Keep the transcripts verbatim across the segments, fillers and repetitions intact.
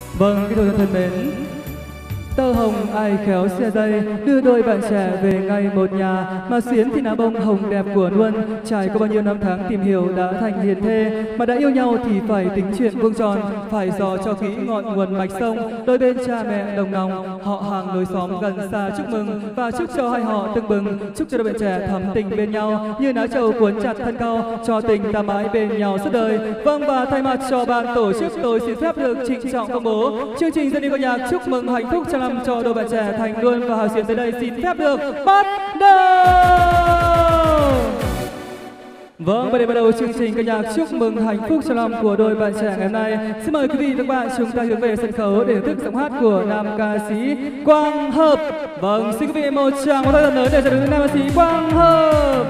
Vâng, kính thưa thân mến, tơ hồng ai khéo xe dây đưa đôi bạn trẻ về ngay một nhà, mà xuyến thì lá bông hồng đẹp của Luân trải qua bao nhiêu năm tháng tìm hiểu đã thành hiền thê, mà đã yêu nhau thì phải tính chuyện vuông tròn, phải dò cho kỹ ngọn nguồn mạch sông, đôi bên cha mẹ đồng lòng, họ hàng lối xóm gần xa chúc mừng và chúc cho hai họ tưng bừng, chúc cho đôi bạn trẻ thắm tình bên nhau như lá trầu cuốn chặt thân cao, cho tình ta mãi bên nhau suốt đời. Vâng, và thay mặt cho ban tổ chức, tôi xin phép được trịnh trọng công bố chương trình dân đi ca nhạc chúc mừng hạnh phúc trăm năm cho đôi bạn trẻ Thành Luân và Hà Xuyến tới đây xin phép được bắt đầu. Vâng, và để bắt đầu chương trình ca nhạc chúc mừng hạnh phúc trăm năm của đôi bạn trẻ ngày hôm nay, xin mời quý vị và các bạn chúng ta hướng về sân khấu để thưởng thức giọng hát của nam ca sĩ Quang Hợp. Vâng, xin quý vị một tràng một tay thật lớn để chào đón nam ca sĩ Quang Hợp.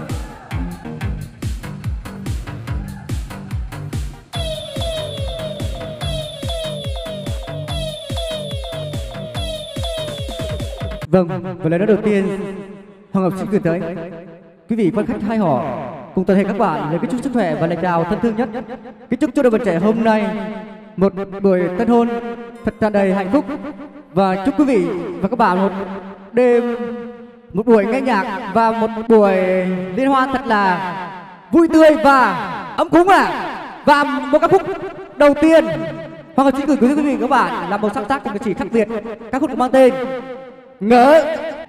Vâng, và lời nói đầu tiên Hoàng Ngọc xin gửi tới quý vị quan khách hai họ cùng toàn thể các bạn lời kính chúc sức khỏe và lời chào thân thương nhất. Kính chúc cho đôi bạn trẻ hôm nay một buổi tân hôn thật tràn đầy hạnh phúc, và chúc quý vị và các bạn một đêm, một buổi nghe nhạc và một buổi liên hoan thật là vui tươi và ấm cúng à. Và một ca khúc đầu tiên Hoàng Ngọc xin gửi quý vị và các bạn là một sáng tác của nghệ sĩ khắc Việt, ca khúc mang tên Ngỡ.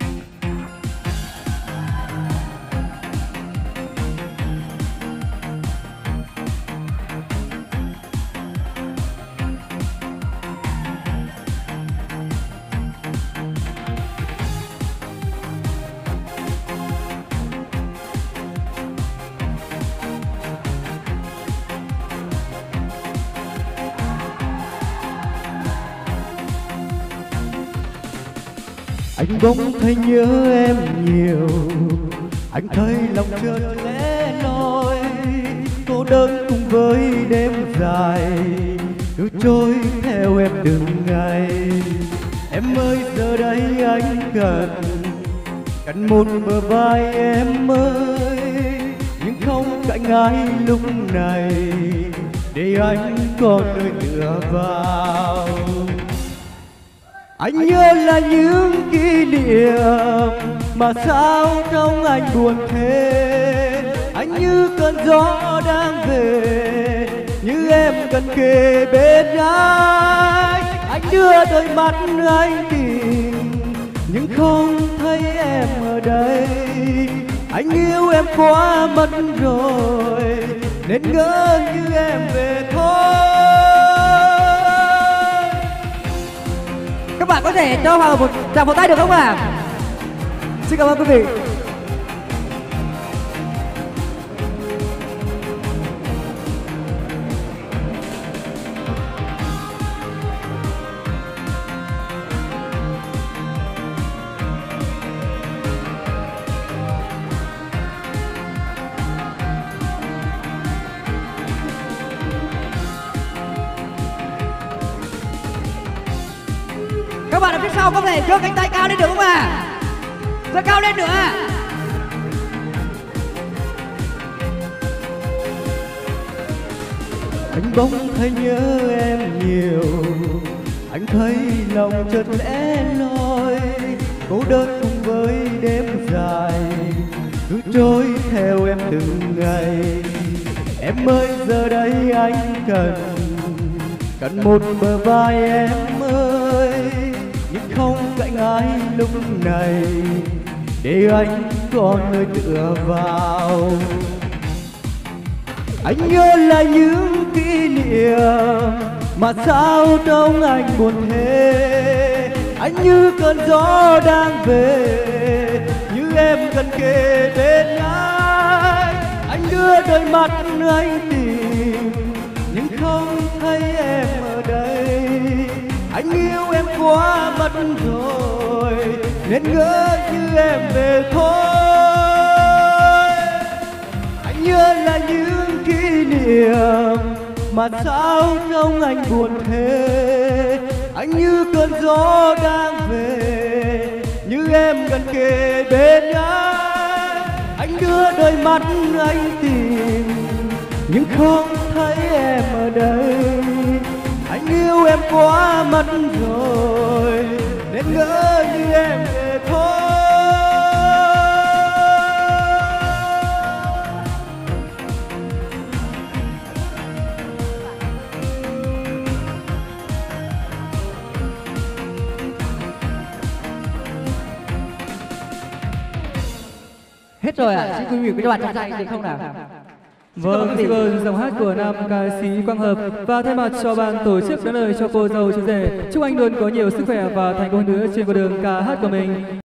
Anh bỗng thấy nhớ em nhiều, anh thấy lòng chợt lẻ loi, cô đơn cùng với đêm dài cứ trôi theo em từng ngày. Em ơi giờ đây anh cần cần một bờ vai em ơi, nhưng không cạnh ai lúc này để anh có nơi tựa vào. Anh nhớ là những kỷ niệm mà sao trong anh buồn thế. Anh như cơn gió đang về, như em gần kề bên anh. Anh đưa đôi mắt anh tìm, nhưng không thấy em ở đây. Anh yêu em quá mất rồi, nên ngỡ như em về thôi. Các bạn có thể cho Hoàng một tràng pháo tay được không ạ? À? Xin cảm ơn quý vị. Các bạn ở phía sau có thể giơ cánh tay cao lên được không ạ? À? Giơ cao lên nữa. Anh bỗng thấy nhớ em nhiều, anh thấy lòng chợt lẻ loi, cô đơn cùng với đêm dài cứ trôi theo em từng ngày. Em ơi giờ đây anh cần cần một bờ vai em ơi, nhưng không cạnh ai lúc này để anh có nơi tựa vào. Anh nhớ là những kỷ niệm mà sao trong anh buồn thế. Anh như cơn gió đang về, như em gần kề bên anh. Anh đưa đôi mắt anh tìm, nhưng không thấy em ở đây. Anh yêu em quá mất rồi, nên ngỡ như em về thôi. Anh nhớ là những kỷ niệm mà sao trong anh buồn thế. Anh như cơn gió đang về, như em gần kề bên anh. Anh đưa đôi mắt anh tìm, nhưng không thấy em ở đây. Anh yêu em quá mất rồi, nên ngỡ như em về thôi. Hết rồi ạ, à. Xin quý vị các bạn trong tay được không nào? Vâng, xin ơn giọng hát của nam ca sĩ Quang Hợp. Và thay mặt cho ban tổ chức đã lời cho cô dâu chú rể, chúc anh luôn có nhiều sức khỏe và thành công nữa trên con đường ca hát của mình.